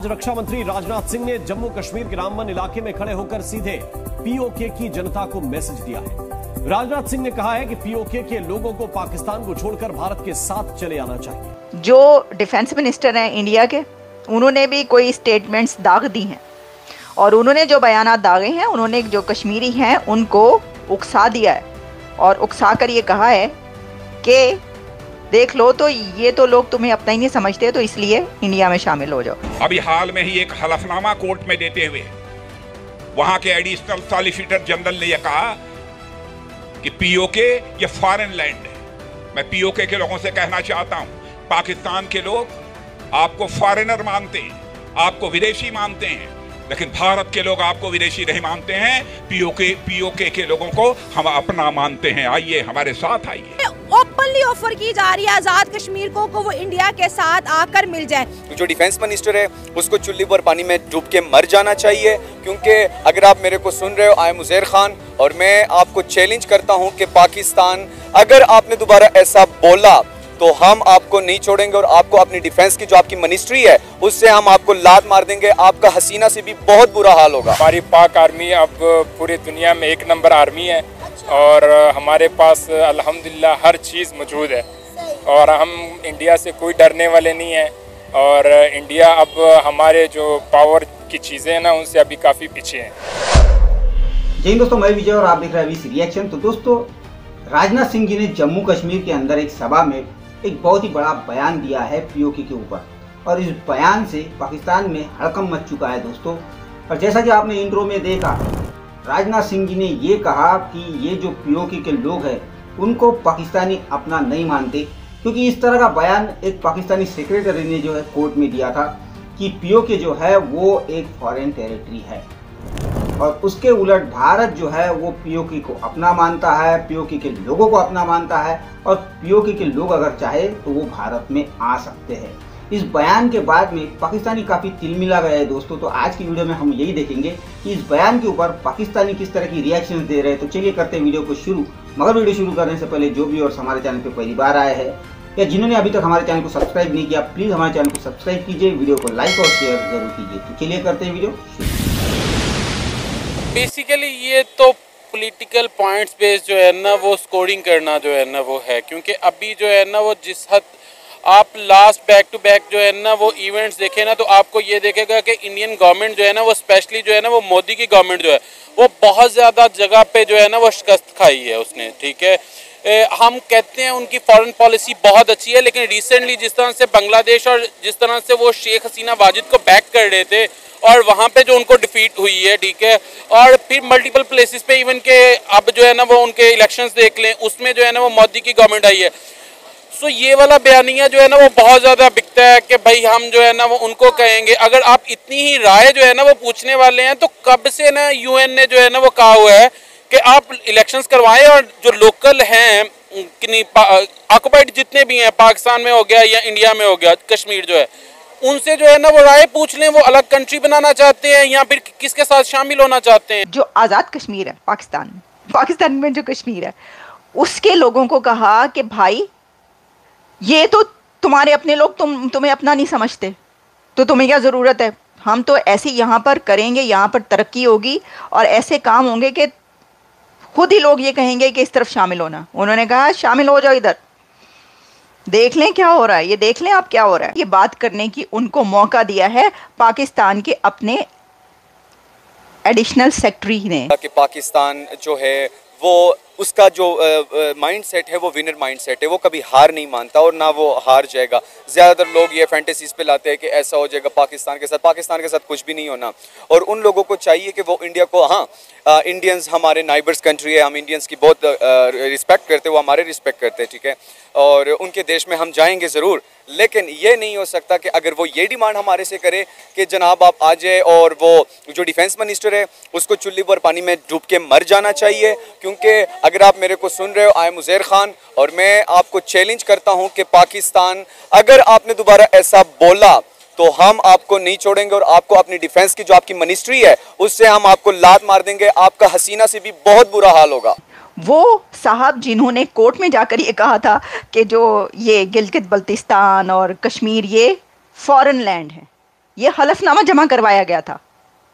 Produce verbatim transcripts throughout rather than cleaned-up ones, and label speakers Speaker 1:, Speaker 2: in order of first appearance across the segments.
Speaker 1: रक्षा मंत्री राजनाथ सिंह ने जम्मू कश्मीर के रामबन इलाके में खड़े होकर सीधे पीओके की जनता को मैसेज दिया है। राजनाथ सिंह ने कहा है कि पीओके के लोगों को पाकिस्तान को छोड़कर भारत के साथ चले आना चाहिए।
Speaker 2: जो डिफेंस मिनिस्टर हैं इंडिया के, उन्होंने भी कोई स्टेटमेंट्स दाग दी हैं और उन्होंने जो बयानात दागे हैं, उन्होंने जो कश्मीरी हैं उनको उकसा दिया है और उकसा कर ये कहा है कि देख लो तो ये तो लोग तुम्हें अपना ही नहीं समझते, तो इसलिए इंडिया में शामिल हो जाओ।
Speaker 3: अभी हाल में ही एक हलफनामा कोर्ट में देते हुए वहां के एडिशनल सॉलिसिटर जनरल ने यह कहा कि पीओके ये फॉरेन लैंड है। मैं पीओके के लोगों से कहना चाहता हूं, पाकिस्तान के लोग आपको फॉरेनर मानते हैं, आपको विदेशी मानते हैं, लेकिन भारत के लोग आपको विदेशी नहीं मानते हैं। पीओके पीओके के लोगों को हम अपना मानते हैं। आइए हमारे साथ आइए।
Speaker 4: ओपनली ऑफर की जा रही है आजाद कश्मीर को को वो इंडिया के साथ आकर मिल जाए।
Speaker 5: जो डिफेंस मिनिस्टर है उसको चुल्ली पर पानी में डूब के मर जाना चाहिए, क्योंकि अगर आप मेरे को सुन रहे हो, आई एम उज़ैर खान और मैं आपको चैलेंज करता हूं कि पाकिस्तान, अगर आपने दोबारा ऐसा बोला तो हम आपको नहीं छोड़ेंगे और आपको अपनी डिफेंस की जो आपकी मिनिस्ट्री है उससे हम आपको लात मार देंगे। आपका हसीना से भी बहुत बुरा हाल होगा।
Speaker 6: हमारी पाक आर्मी अब पूरी दुनिया में एक नंबर आर्मी है और हमारे पास अल्हम्दुलिल्लाह हर चीज़ मौजूद है और हम इंडिया से कोई डरने वाले नहीं हैं और इंडिया अब हमारे जो पावर की चीज़ें हैं ना, उनसे अभी काफ़ी पीछे हैं।
Speaker 7: जय दोस्तों, मैं विजय और आप देख रहे हैं अभी रिएक्शन। तो दोस्तों, राजनाथ सिंह जी ने जम्मू कश्मीर के अंदर एक सभा में एक बहुत ही बड़ा बयान दिया है पीओके के ऊपर और इस बयान से पाकिस्तान में हड़कंप मच चुका है दोस्तों। और जैसा कि आपने इंट्रो में देखा, राजनाथ सिंह जी ने ये कहा कि ये जो पीओके के लोग हैं उनको पाकिस्तानी अपना नहीं मानते, क्योंकि इस तरह का बयान एक पाकिस्तानी सेक्रेटरी ने जो है कोर्ट में दिया था कि पीओके जो है वो एक फॉरेन टेरिटरी है और उसके उलट भारत जो है वो पीओके को अपना मानता है, पीओके के लोगों को अपना मानता है और पीओके के लोग अगर चाहे तो वो भारत में आ सकते हैं। इस बयान के बाद में पाकिस्तानी काफ़ी तिलमिला गए हैं दोस्तों। तो आज की वीडियो में हम यही देखेंगे कि इस बयान के ऊपर पाकिस्तानी किस तरह की रिएक्शन दे रहे हैं। तो चलिए करते हैं वीडियो को शुरू। मगर वीडियो शुरू करने से पहले जो भी और हमारे चैनल पर पहली बार आए हैं या जिन्होंने अभी तक हमारे चैनल को सब्सक्राइब नहीं किया, प्लीज़ हमारे चैनल को सब्सक्राइब कीजिए, वीडियो को लाइक और शेयर जरूर कीजिए। तो चलिए करते हैं वीडियो शुरू।
Speaker 8: बेसिकली ये तो पॉलिटिकल पॉइंट्स बेस्ड जो है ना वो स्कोरिंग करना जो है ना वो है, क्योंकि अभी जो है ना वो जिस हद आप लास्ट बैक टू बैक जो है ना वो इवेंट्स देखें ना, तो आपको ये देखेगा कि इंडियन गवर्नमेंट जो है ना वो स्पेशली जो है ना वो मोदी की गवर्नमेंट जो है वो बहुत ज़्यादा जगह पे जो है ना वो शिकस्त खाई है उसने। ठीक है, ए, हम कहते हैं उनकी फॉरेन पॉलिसी बहुत अच्छी है, लेकिन रिसेंटली जिस तरह से बांग्लादेश और जिस तरह से वो शेख हसीना वाजिद को बैक कर रहे थे और वहाँ पे जो उनको डिफीट हुई है, ठीक है, और फिर मल्टीपल प्लेसेस पे इवन के अब जो है ना वो उनके इलेक्शंस देख लें, उसमें जो है ना वो मोदी की गवर्नमेंट आई है। सो ये वाला बयानिया जो है ना वो बहुत ज़्यादा बिकता है कि भाई हम जो है ना वो उनको कहेंगे। अगर आप इतनी ही राय जो है ना वो पूछने वाले हैं, तो कब से ना यूएन ने जो है ना वो कहा हुआ है कि आप इलेक्शंस करवाएं और जो लोकल हैं कि ऑक्युपाइड जितने भी हैं, पाकिस्तान में हो गया या इंडिया में हो गया, कश्मीर जो है, उनसे जो है ना वो राय पूछ लें, वो अलग कंट्री बनाना चाहते हैं या फिर किसके साथ शामिल होना चाहते हैं।
Speaker 2: जो आज़ाद कश्मीर है पाकिस्तान में, पाकिस्तान में जो कश्मीर है, उसके लोगों को कहा कि भाई ये तो तुम्हारे अपने लोग, तुम तुम्हें अपना नहीं समझते, तो तुम्हें क्या ज़रूरत है, हम तो ऐसे यहाँ पर करेंगे, यहाँ पर तरक्की होगी और ऐसे काम होंगे कि खुद ही लोग ये कहेंगे कि इस तरफ शामिल होना। उन्होंने कहा शामिल हो जाओ, इधर देख लें क्या हो रहा है, ये देख लें आप क्या हो रहा है। ये बात करने की उनको मौका दिया है पाकिस्तान के अपने एडिशनल सेक्रेटरी ने
Speaker 5: कि पाकिस्तान जो है वो उसका जो माइंड सेट है वो विनर माइंड सेट है, वो कभी हार नहीं मानता और ना वो हार जाएगा। ज़्यादातर लोग ये फैंटेसीज पे लाते हैं कि ऐसा हो जाएगा पाकिस्तान के साथ। पाकिस्तान के साथ कुछ भी नहीं होना और उन लोगों को चाहिए कि वो इंडिया को, हाँ इंडियंस हमारे नाइबर्स कंट्री है, हम इंडियंस की बहुत रिस्पेक्ट करते हैं, वो हमारे रिस्पेक्ट करते हैं, ठीक है, और उनके देश में हम जाएंगे ज़रूर, लेकिन ये नहीं हो सकता कि अगर वो ये डिमांड हमारे से करे कि जनाब आप आ जाए और वो जो डिफेंस मिनिस्टर है उसको चुल्ली पर पानी में डूब के मर जाना चाहिए। क्योंकि अगर आप मेरे को सुन रहे हो, आई एम उज़ैर खान और मैं आपको चैलेंज करता हूं कि पाकिस्तान, अगर आपने दोबारा ऐसा बोला तो हम आपको नहीं छोड़ेंगे और आपको अपनी डिफेंस की जो आपकी मिनिस्ट्री है उससे हम आपको लात मार देंगे। आपका हसीना से भी बहुत बुरा हाल होगा।
Speaker 2: वो साहब जिन्होंने कोर्ट में जाकर ये कहा था कि जो ये गिलगित बल्तिस्तान और कश्मीर ये फॉरेन लैंड है, ये हलफनामा जमा करवाया गया था,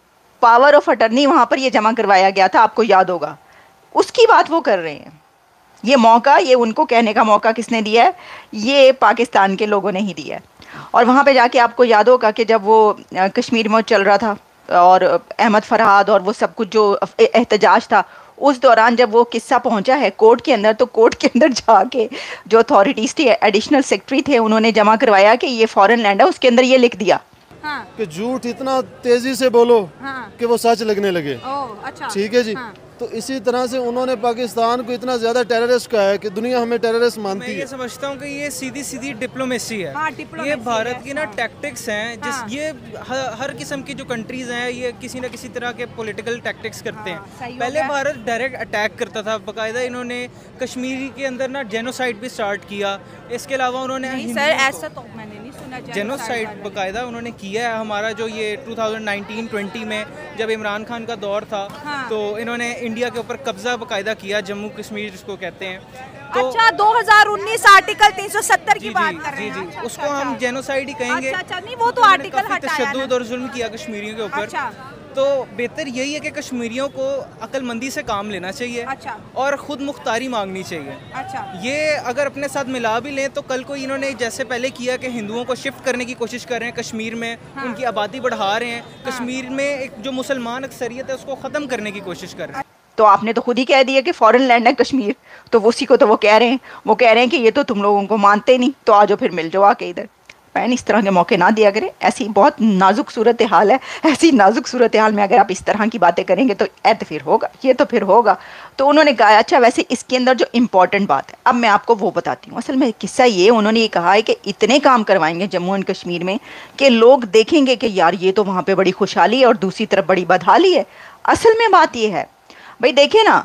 Speaker 2: पावर ऑफ अटर्नी वहां पर ये जमा करवाया गया था, आपको याद होगा। उसकी बात वो कर रहे हैं। ये मौका, ये उनको कहने का मौका किसने दिया है? ये पाकिस्तान के लोगों ने ही दिया है। और वहाँ पे जाके आपको याद होगा कि जब वो कश्मीर में चल रहा था और अहमद फरहाद और वो सब कुछ जो एहतजाज था, उस दौरान जब वो किस्सा पहुंचा है कोर्ट के अंदर, तो कोर्ट के अंदर जाके जो अथॉरिटीज़ थी, एडिशनल सेक्रेटरी थे, उन्होंने जमा करवाया कि ये फॉरेन लैंड है। उसके अंदर ये लिख दिया
Speaker 9: हाँ।
Speaker 10: कि झूठ इतना तेजी से बोलो हाँ। कि वो सच लगने लगे।
Speaker 9: अच्छा।
Speaker 10: ठीक है जी हाँ। तो इसी तरह से उन्होंने पाकिस्तान को इतना ज्यादा टेररिस्ट कहा है कि दुनिया हमें टेररिस्ट मानती है।
Speaker 11: मैं ये समझता हूँ कि ये सीधी सीधी डिप्लोमेसी है।
Speaker 9: हाँ, डिप्लोमेसी
Speaker 11: ये भारत
Speaker 9: है,
Speaker 11: की ना
Speaker 9: हाँ।
Speaker 11: टैक्टिक्स हैं जिस
Speaker 9: हाँ।
Speaker 11: ये हर, हर किस्म की जो कंट्रीज हैं ये किसी न किसी तरह के पॉलिटिकल टैक्टिक्स करते
Speaker 9: हाँ,
Speaker 11: हैं। पहले भारत डायरेक्ट अटैक करता था, बाकायदा इन्होंने कश्मीर के अंदर ना जेनोसाइड भी स्टार्ट किया। इसके अलावा उन्होंने
Speaker 9: सर ऐसा तो मैंने नहीं सुना,
Speaker 11: जेनोसाइड बाकायदा उन्होंने किया है। हमारा जो ये टू थाउजेंड नाइनटीन ट्वेंटी में जब इमरान खान का दौर था
Speaker 9: हाँ।
Speaker 11: तो इन्होंने इंडिया के ऊपर कब्जा बाकायदा किया, जम्मू कश्मीर जिसको कहते हैं।
Speaker 9: तो अच्छा, दो हज़ार उन्नीस आर्टिकल तीन सौ सत्तर की बात कर रहे हैं।
Speaker 11: जी जी,
Speaker 9: अच्छा,
Speaker 11: उसको
Speaker 9: अच्छा,
Speaker 11: हम जेनोसाइड ही कहेंगे।
Speaker 9: अच्छा, अच्छा, नहीं वो तो आर्टिकल हटाया
Speaker 11: तशद्दुद और जुल्म किया कश्मीरियों के ऊपर।
Speaker 9: अच्छा।
Speaker 11: तो बेहतर यही है कि कश्मीरियों को अक्लमंदी से काम लेना चाहिए।
Speaker 9: अच्छा।
Speaker 11: और ख़ुद मुख्तारी मांगनी चाहिए।
Speaker 9: अच्छा।
Speaker 11: ये अगर अपने साथ मिला भी लें तो कल को इन्होंने जैसे पहले किया कि हिंदुओं को शिफ्ट करने की कोशिश कर रहे हैं कश्मीर में,
Speaker 9: हाँ।
Speaker 11: उनकी आबादी बढ़ा रहे हैं, हाँ। कश्मीर में एक जो मुसलमान अक्सरियत है उसको ख़त्म करने की कोशिश कर रहे हैं।
Speaker 2: तो आपने तो खुद ही कह दिया कि फॉरेन लैंड है कश्मीर, तो उसी को तो वो कह रहे हैं। वो कह रहे हैं कि ये तो तुम लोगों को मानते नहीं, तो आ जाओ फिर मिल जाओ आके इधर। पैन इस तरह के मौके ना दिया करें। ऐसी बहुत नाजुक सूरत हाल है, ऐसी नाजुक सूरत हाल में अगर आप इस तरह की बातें करेंगे तो ऐ तो फिर होगा, ये तो फिर होगा। तो उन्होंने कहा अच्छा वैसे इसके अंदर जो इम्पोर्टेंट बात है, अब मैं आपको वो बताती हूँ। असल में किस्सा ये, उन्होंने ये कहा है कि इतने काम करवाएंगे जम्मू एंड कश्मीर में कि लोग देखेंगे कि यार ये तो वहाँ पर बड़ी खुशहाली है और दूसरी तरफ बड़ी बदहाली है। असल में बात ये है भाई, देखिए ना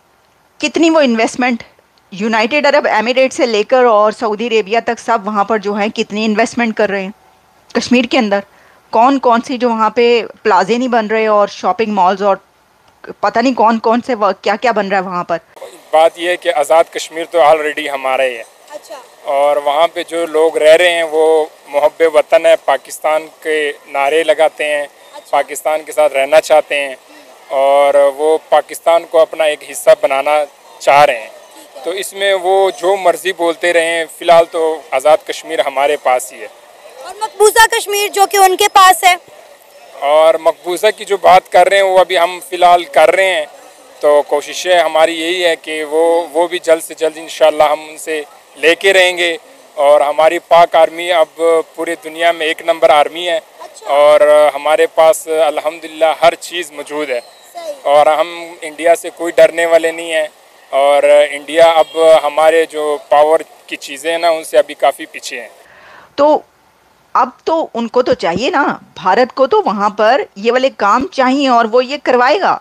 Speaker 2: कितनी वो इन्वेस्टमेंट यूनाइटेड अरब एमिरेट से लेकर और सऊदी अरेबिया तक सब वहाँ पर जो है कितनी इन्वेस्टमेंट कर रहे हैं कश्मीर के अंदर। कौन कौन सी जो वहाँ पे प्लाजे नहीं बन रहे और शॉपिंग मॉल्स और पता नहीं कौन कौन से क्या क्या बन रहा है वहाँ पर।
Speaker 6: बात यह है कि आज़ाद कश्मीर तो ऑलरेडी हमारा ही है।
Speaker 9: अच्छा।
Speaker 6: और वहाँ पे जो लोग रह रहे हैं वो मुहब्बे वतन है, पाकिस्तान के नारे लगाते हैं। अच्छा। पाकिस्तान के साथ रहना चाहते हैं और वो पाकिस्तान को अपना एक हिस्सा बनाना चाह रहे हैं। तो इसमें वो जो मर्जी बोलते रहें, फ़िलहाल तो आज़ाद कश्मीर हमारे पास ही है
Speaker 9: और मकबूजा कश्मीर जो कि उनके पास है।
Speaker 6: और मकबूजा की जो बात कर रहे हैं वो अभी हम फ़िलहाल कर रहे हैं। तो कोशिशें हमारी यही है कि वो वो भी जल्द से जल्द इंशाल्लाह हम उनसे लेके रहेंगे। और हमारी पाक आर्मी अब पूरी दुनिया में एक नंबर आर्मी है। अच्छा। और हमारे पास अल्हम्दुलिल्लाह हर चीज़ मौजूद है और हम इंडिया से कोई डरने वाले नहीं हैं। और इंडिया अब हमारे जो पावर की चीज़ें हैं ना उनसे अभी काफ़ी पीछे हैं।
Speaker 2: तो अब तो उनको तो चाहिए ना, भारत को तो वहाँ पर ये वाले काम चाहिए और वो ये करवाएगा।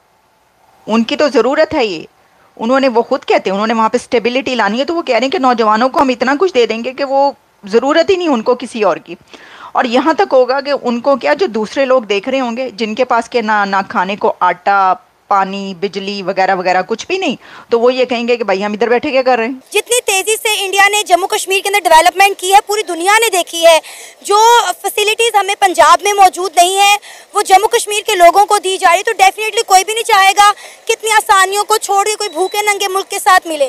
Speaker 2: उनकी तो ज़रूरत है ये। उन्होंने, वो खुद कहते हैं उन्होंने वहाँ पे स्टेबिलिटी लानी है, तो वो कह रहे हैं कि नौजवानों को हम इतना कुछ दे देंगे कि वो ज़रूरत ही नहीं उनको किसी और की। और यहाँ तक होगा कि उनको क्या, जो दूसरे लोग देख रहे होंगे जिनके पास के ना ना खाने को आटा, पानी, बिजली वगैरह वगैरह कुछ भी नहीं, तो वो ये कहेंगे कि भाई हम इधर बैठे क्या कर रहे हैं।
Speaker 9: जितनी तेजी से इंडिया ने जम्मू कश्मीर के अंदर डेवलपमेंट की है पूरी दुनिया ने देखी है। जो फैसिलिटीज हमें पंजाब में मौजूद नहीं है वो जम्मू कश्मीर के लोगों को दी जा रही, तो डेफिनेटली कोई भी नहीं चाहेगा कितनी आसानियों को छोड़ के कोई भूखे नंगे मुल्क के साथ मिले।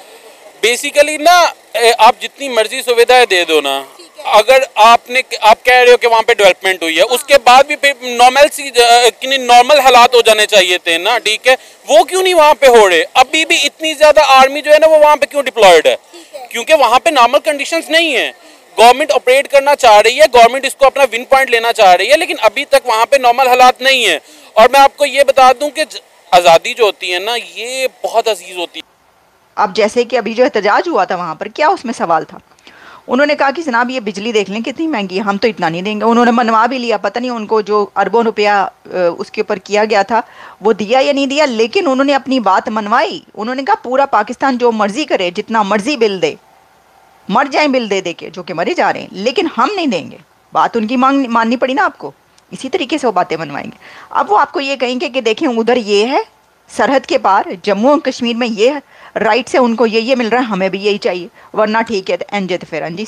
Speaker 8: बेसिकली ना आप जितनी मर्जी सुविधाएं दे दो ना, अगर आपने आप कह रहे हो कि वहाँ पे डेवलपमेंट हुई है, उसके बाद भी फिर नॉर्मल सी नॉर्मल हालात हो जाने चाहिए थे ना, ठीक है, वो क्यों नहीं वहाँ पे हो रहे? अभी भी इतनी ज्यादा आर्मी जो है ना वो वहाँ पे क्यों डिप्लॉयड है? क्योंकि वहाँ पे नॉर्मल कंडीशंस नहीं है। गवर्नमेंट ऑपरेट करना चाह रही है, गवर्नमेंट इसको अपना विन पॉइंट लेना चाह रही है, लेकिन अभी तक वहाँ पे नॉर्मल हालात नहीं है। और मैं आपको ये बता दूं कि आज़ादी जो होती है ना ये बहुत अजीज होती है।
Speaker 2: अब जैसे कि अभी जो एहतजाज हुआ था वहाँ पर, क्या उसमें सवाल था? उन्होंने कहा कि जनाब ये बिजली देख लें कितनी महंगी है, हम तो इतना नहीं देंगे। उन्होंने मनवा भी लिया, पता नहीं उनको जो अरबों रुपया उसके ऊपर किया गया था वो दिया या नहीं दिया, लेकिन उन्होंने अपनी बात मनवाई। उन्होंने कहा पूरा पाकिस्तान जो मर्जी करे, जितना मर्जी बिल दे, मर जाए बिल दे दे के, जो कि मरे जा रहे हैं, लेकिन हम नहीं देंगे। बात उनकी मांग माननी पड़ी ना आपको, इसी तरीके से वो बातें मनवाएंगे। अब वो आपको ये कहेंगे कि देखें उधर ये है सरहद के पार, जम्मू और कश्मीर में ये राइट से उनको ये ये मिल रहा है, हमें भी यही चाहिए, वरना ठीक है एनजे तो फिर एनजी से।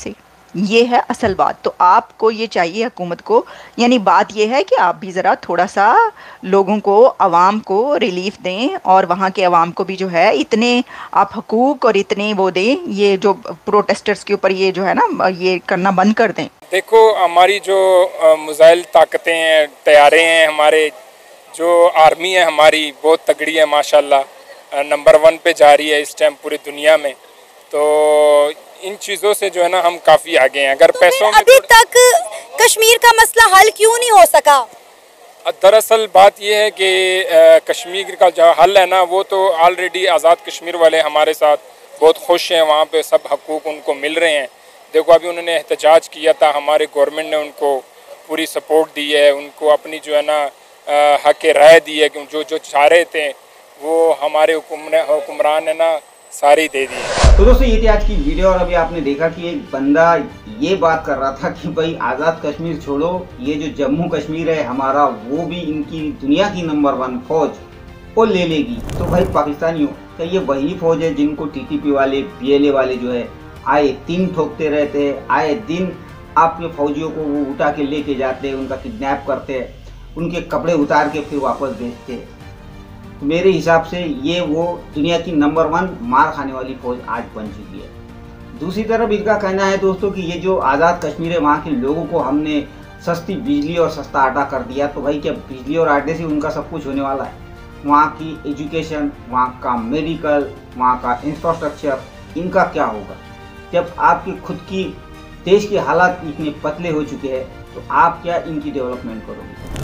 Speaker 2: ये है असल बात। तो आपको ये चाहिए हुकूमत को, यानी बात ये है कि आप भी ज़रा थोड़ा सा लोगों को, आवाम को रिलीफ दें और वहाँ के आवाम को भी जो है इतने आप हकूक़ और इतने वो दें, ये जो प्रोटेस्टर्स के ऊपर ये जो है ना ये करना बंद कर दें।
Speaker 6: देखो हमारी जो मुज़ाहिल ताकतें हैं, तैयारे हैं, हमारे जो आर्मी है हमारी बहुत तगड़ी है माशाल्लाह, नंबर वन पे जा रही है इस टाइम पूरी दुनिया में। तो इन चीज़ों से जो है ना हम काफ़ी आगे हैं। अगर तो पैसों में
Speaker 9: अभी तक कश्मीर का मसला हल क्यों नहीं हो सका?
Speaker 6: दरअसल बात यह है कि कश्मीर का जो हल है ना वो तो ऑलरेडी आज़ाद कश्मीर वाले हमारे साथ बहुत खुश हैं, वहाँ पे सब हकूक़ उनको मिल रहे हैं। देखो अभी उन्होंने एहतजाज किया था, हमारे गवर्नमेंट ने उनको पूरी सपोर्ट दी है, उनको अपनी जो है ना हक राय दी है कि जो जो चाह रहे थे वो हमारे हुक्मरान ने ना सारी दे दी।
Speaker 7: तो दोस्तों ये थी आज की वीडियो और अभी आपने देखा कि एक बंदा ये बात कर रहा था कि भाई आज़ाद कश्मीर छोड़ो, ये जो जम्मू कश्मीर है हमारा वो भी इनकी दुनिया की नंबर वन फौज वो ले लेगी। तो भाई पाकिस्तानियों, क्या ये वही फौज है जिनको टीटीपी वाले, बीएलए वाले जो है आए दिन ठोकते रहते हैं, आए दिन आपके फौजियों को वो उठा के लेके जाते हैं, उनका किडनैप करते हैं, उनके कपड़े उतार के फिर वापस भेजते हैं। मेरे हिसाब से ये वो दुनिया की नंबर वन मार खाने वाली फौज आज बन चुकी है। दूसरी तरफ इनका कहना है दोस्तों कि ये जो आज़ाद कश्मीर है वहाँ के लोगों को हमने सस्ती बिजली और सस्ता आटा कर दिया। तो भाई क्या बिजली और आटे से उनका सब कुछ होने वाला है? वहाँ की एजुकेशन, वहाँ का मेडिकल, वहाँ का इंफ्रास्ट्रक्चर, इनका क्या होगा? जब आपके खुद की देश के हालात इतने पतले हो चुके हैं तो आप क्या इनकी डेवलपमेंट करोगे?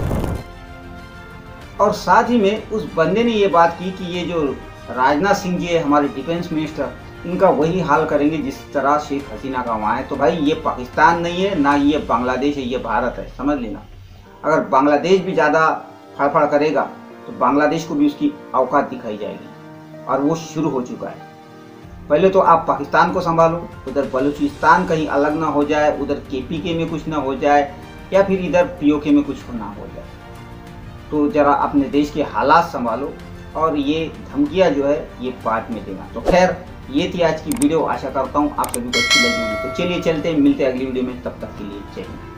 Speaker 7: और साथ ही में उस बंदे ने ये बात की कि ये जो राजनाथ सिंह जी है हमारे डिफेंस मिनिस्टर, इनका वही हाल करेंगे जिस तरह शेख हसीना का वहाँ है। तो भाई ये पाकिस्तान नहीं है, ना ये बांग्लादेश है, ये भारत है, समझ लेना। अगर बांग्लादेश भी ज़्यादा फड़फड़ करेगा तो बांग्लादेश को भी उसकी औकात दिखाई जाएगी और वो शुरू हो चुका है। पहले तो आप पाकिस्तान को संभालो, उधर बलूचिस्तान कहीं अलग ना हो जाए, उधर केपीके में कुछ ना हो जाए या फिर इधर पीओके में कुछ ना हो जाए। तो ज़रा अपने देश के हालात संभालो और ये धमकियाँ जो है ये बाद में देना। तो खैर ये थी आज की वीडियो, आशा करता हूँ आप सभी को अच्छी लगी होगी। तो चलिए चलते हैं, मिलते हैं अगली वीडियो में, तब तक के लिए जय हिंद।